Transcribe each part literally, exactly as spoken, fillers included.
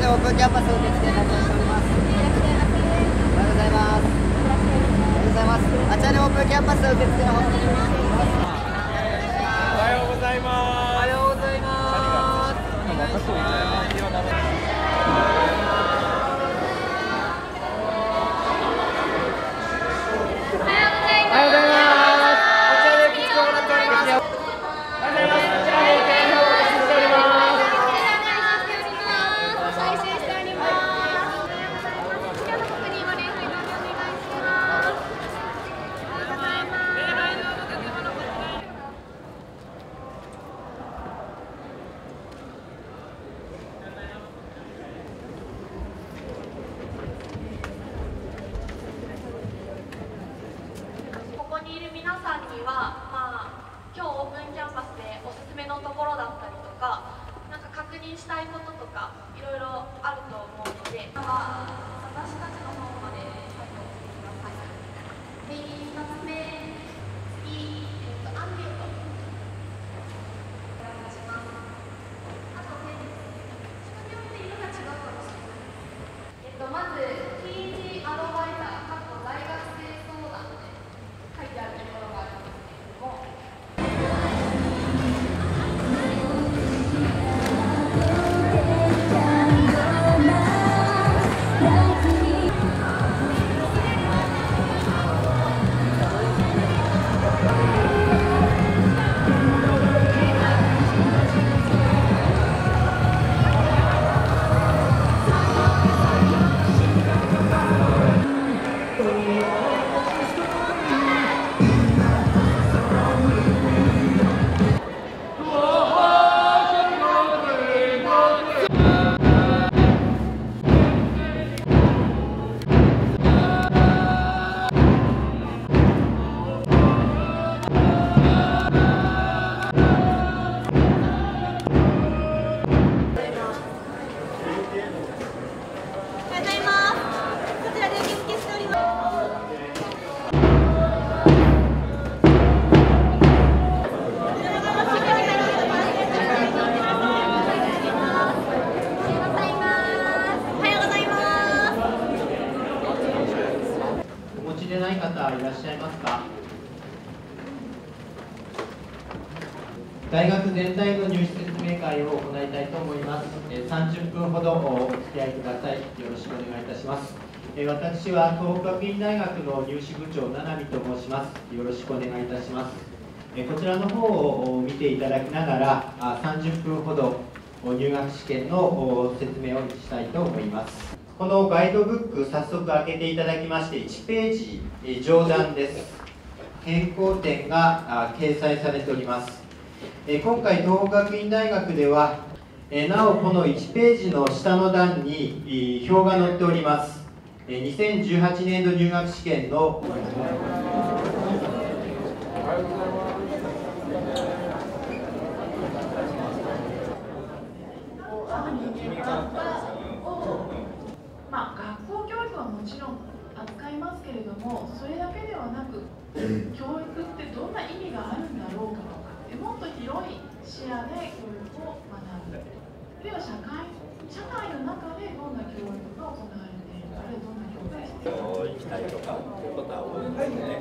でオープンキャンパス受付になっております。おはようございます。おはようございます。あちらでオープンキャンパス受付の方におはようございます。 おはようございます。お願いします。 ここにいる皆さんには、まあ、今日オープンキャンパスでおすすめのところだったりとか、なんか確認したいこととかいろいろあると思うので、まあ、私たちの方まで作業してください。で、ひとつめ、次、えっと、アンケート。お願いします。あとね、人によって色が違うかもしれない。えっと、まず、ティージー アドバイザー、過去大学生相談で書いてあるところがあるんですけれども、 ない方いらっしゃいますか？大学全体の入試説明会を行いたいと思います。さんじゅっぷんほどお付き合いください。よろしくお願いいたします。私は東北学院大学の入試部長、七海と申します。よろしくお願いいたします。こちらの方を見ていただきながら、さんじゅっぷんほど入学試験の説明をしたいと思います。このガイドブック、早速開けていただきまして、いちページ上段です。変更点が掲載されております。今回、東北学院大学では、なおこのいちページの下の段に表が載っております。にせんじゅうはちねんど入学試験のまあ、学校教育はもちろん扱いますけれども、それだけではなく、教育ってどんな意味があるんだろうかとか、もっと広い視野で教育を学ぶ。では社会、社会の中でどんな教育が行われているか、あるいはどんな教育が必要行きたいとかということは多いですね。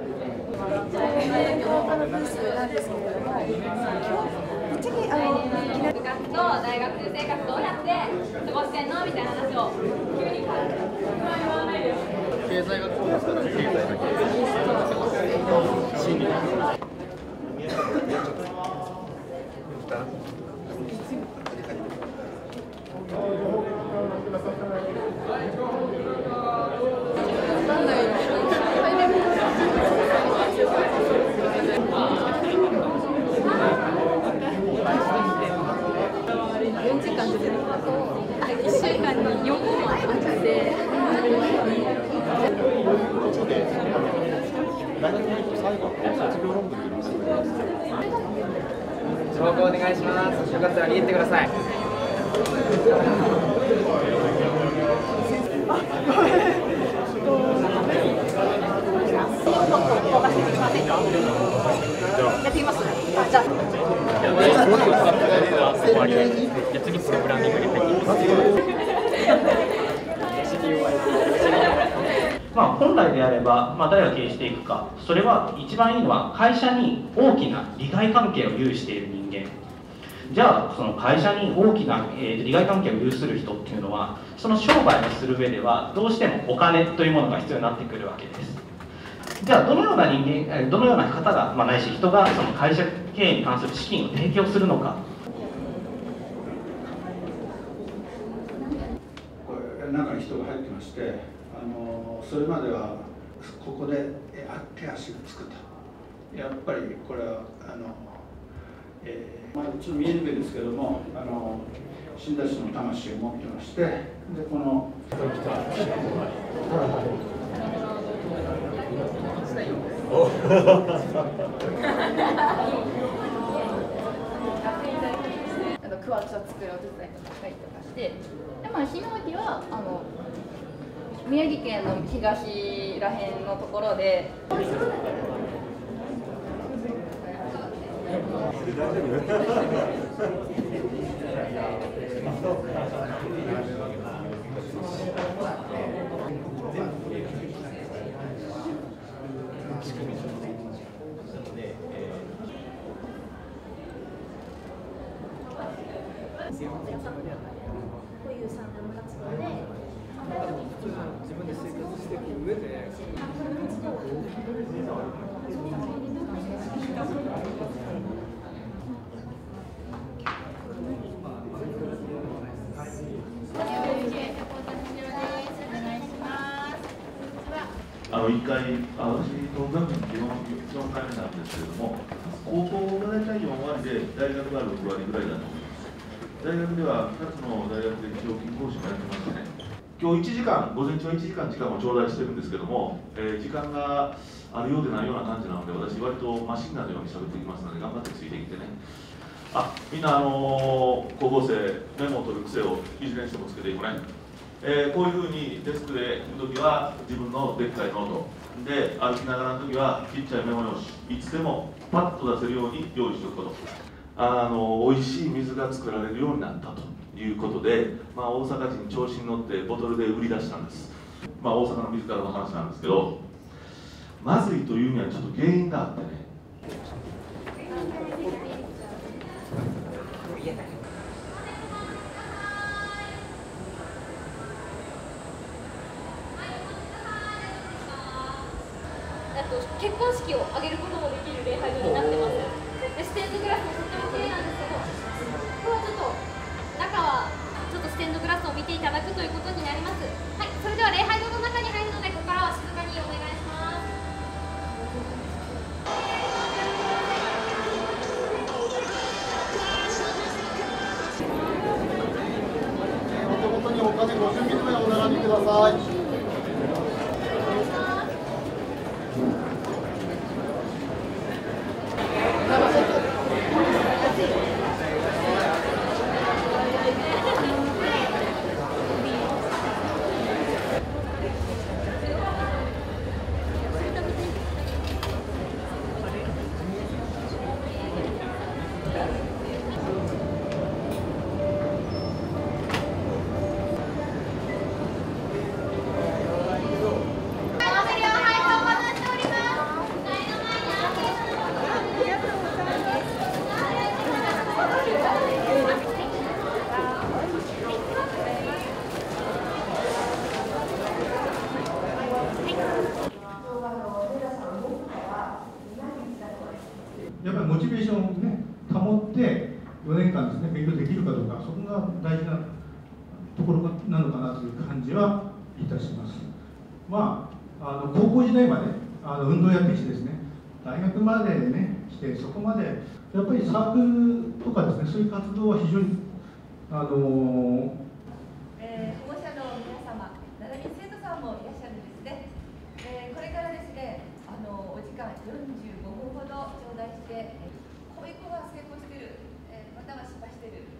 教科の分数なんですけれども、ぶっちゃけあの部活と大学生活どうやって過ごしてんのみたいな話を急に言わないでよ。 経済学校ですからね。経済だけ。心理。 よじかんでいっしゅうかんによんこもあって。 大学入って最後卒業論文で投稿お願いします。よかったら握ってください。 やってみます。あ、じゃあ。 終わり。じゃあ次プログラミングに入っていきます。 まあ、本来であれば、まあ、誰が経営していくか、それは一番いいのは会社に大きな利害関係を有している人間。じゃあその会社に大きな、えー、利害関係を有する人っていうのは、その商売をする上ではどうしてもお金というものが必要になってくるわけです。じゃあどのような人間、どのような方が、まあ、ないし人がその会社経営に関する資金を提供するのか。 中に人が入ってまして、あのそれまではここで手足がつくと、やっぱりこれはあの、えーまあ、ちょっと見えにくいですけども、あの死んだ人の魂を持ってまして、でこのクワッチを作るお手伝いとかしたりとかして、でまあ、ひなわきはあの宮城県の東らへんのところで。 こういう産業活動で自分で生活していく上であのいっかい、あ私、東学院のよんかいめなんですけれども、高校が大体よんわりで、大学がろくわりぐらいだと思います。大学ではふたつの大学で長期講師もやってましてね、今日いちじかん、午前中はいちじかん時間を頂戴してるんですけども、えー、時間があるようでないような感じなので、私、割とマシンガンのように喋ってきますので、頑張ってついてきてね。あ、みんな、あのー、高校生、メモを取る癖をいずれにしてもつけていくね。えー、こういうふうにデスクで行くときは自分のでっかいノートで、歩きながらのときはちっちゃいメモ用紙、いつでもパッと出せるように用意しておくこと。あの美味しい水が作られるようになったということで、まあ、大阪人調子に乗ってボトルで売り出したんです。まあ、大阪の水からの話なんですけど、まずいというにはちょっと原因があってね。 結婚式を挙げることもできる礼拝堂になってます。でステンドグラスもとっても綺麗なんですけど、ここはちょっと中はちょっとステンドグラスを見ていただくということになります。はい、それでは礼拝堂の中に入るので、ここからは静かにお願いします。 お手元にお金ご準備の上お並びください。 やっぱりモチベーションをね、保ってよねんかんですね、勉強できるかどうか、そこが大事なところなのかなという感じはいたします。まあ、あの高校時代まであの運動やってきてですね、大学までね、来て、そこまでやっぱりサークルとかですね、そういう活動は非常に、あのーえー、保護者の皆様、並びに生徒さんもいらっしゃるんですね。えー、これからですね、あのお時間よんじゅうごふんほど頂戴して、こういう子が成功している、えー、または失敗している。